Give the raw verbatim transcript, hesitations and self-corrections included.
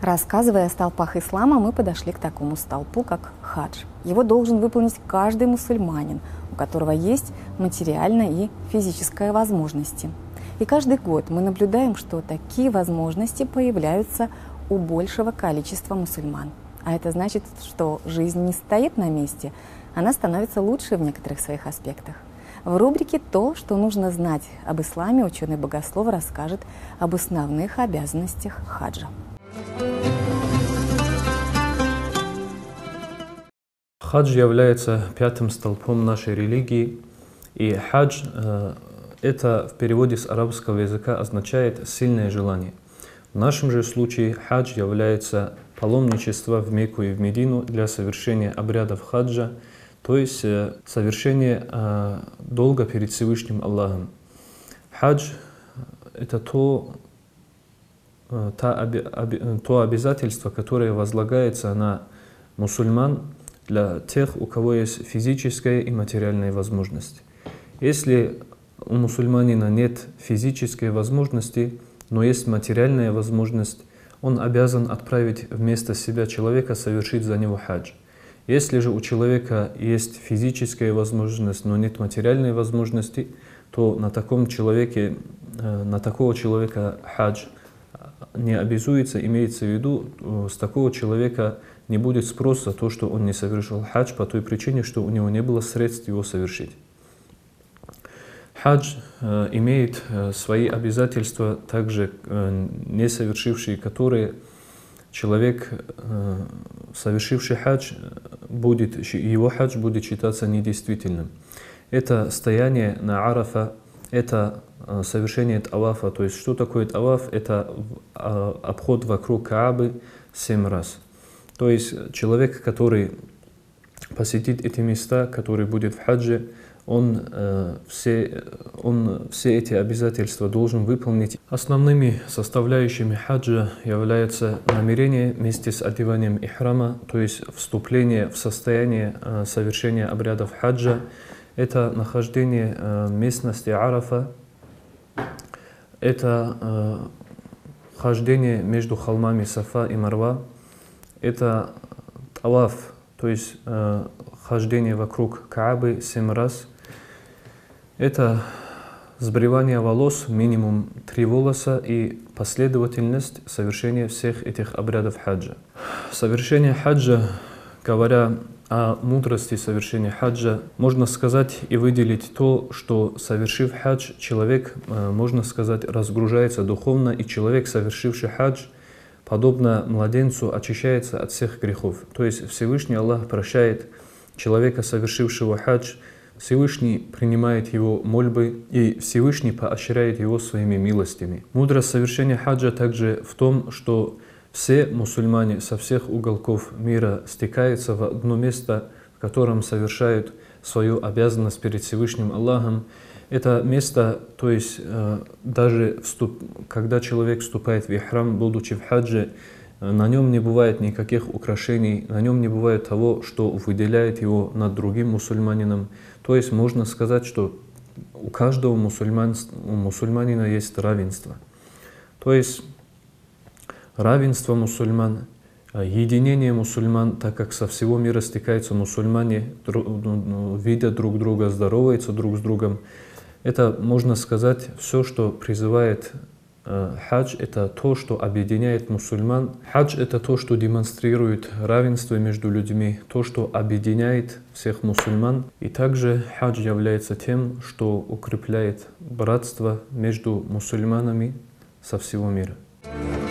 Рассказывая о столпах ислама, мы подошли к такому столпу, как хадж. Его должен выполнить каждый мусульманин, у которого есть материальная и физическая возможности. И каждый год мы наблюдаем, что такие возможности появляются у большего количества мусульман. А это значит, что жизнь не стоит на месте, она становится лучше в некоторых своих аспектах. В рубрике «То, что нужно знать об исламе» ученый-богослов расскажет об основных обязанностях хаджа. Хадж является пятым столпом нашей религии, и хадж э, это в переводе с арабского языка означает «сильное желание». В нашем же случае хадж является паломничество в Мекку и в Медину для совершения обрядов хаджа, то есть э, совершение э, долга перед Всевышним Аллахом. Хадж это то, э, то, оби, оби, то обязательство, которое возлагается на мусульман для тех, у кого есть физическая и материальная возможность. Если у мусульманина нет физической возможности, но есть материальная возможность, он обязан отправить вместо себя человека совершить за него хадж. Если же у человека есть физическая возможность, но нет материальной возможности, то на таком человеке, на такого человека хадж не обязуется, имеется в виду, с такого человека не будет спроса за то, что он не совершил хадж, по той причине, что у него не было средств его совершить. Хадж э, имеет э, свои обязательства, также э, не совершившие которые человек, э, совершивший хадж, будет, его хадж будет считаться недействительным. Это стояние на Арафа, это э, совершение тавафа. То есть что такое таваф? Это э, обход вокруг Каабы семь раз. То есть человек, который посетит эти места, который будет в хадже, он, э, все, он все эти обязательства должен выполнить. Основными составляющими хаджа является намерение вместе с одеванием ихрама, то есть вступление в состояние э, совершения обрядов хаджа. Это нахождение э, местности Арафа, это э, хождение между холмами Сафа и Марва, это таваф, то есть э, хождение вокруг Каабы семь раз. Это сбривание волос, минимум три волоса, и последовательность совершения всех этих обрядов хаджа. Совершение хаджа, говоря о мудрости совершения хаджа, можно сказать и выделить то, что, совершив хадж, человек, можно сказать, разгружается духовно, и человек, совершивший хадж, подобно младенцу, очищается от всех грехов. То есть Всевышний Аллах прощает человека, совершившего хадж, Всевышний принимает его мольбы, и Всевышний поощряет его своими милостями. Мудрость совершения хаджа также в том, что все мусульмане со всех уголков мира стекаются в одно место, в котором совершают свою обязанность перед Всевышним Аллахом. Это место, то есть э, даже вступ, когда человек вступает в ихрам, будучи в хадже, э, на нем не бывает никаких украшений, на нем не бывает того, что выделяет его над другим мусульманином. То есть можно сказать, что у каждого мусульман, у мусульманина есть равенство. То есть равенство мусульман, единение мусульман, так как со всего мира стекаются мусульмане, видят друг друга, здороваются друг с другом. Это, можно сказать, все, что призывает э, хадж, это то, что объединяет мусульман. Хадж – это то, что демонстрирует равенство между людьми, то, что объединяет всех мусульман. И также хадж является тем, что укрепляет братство между мусульманами со всего мира.